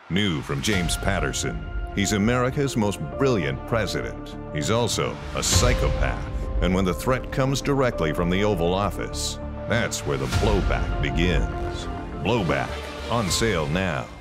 New from James Patterson, he's America's most brilliant president. He's also a psychopath. And when the threat comes directly from the Oval Office, that's where the blowback begins. Blowback, on sale now.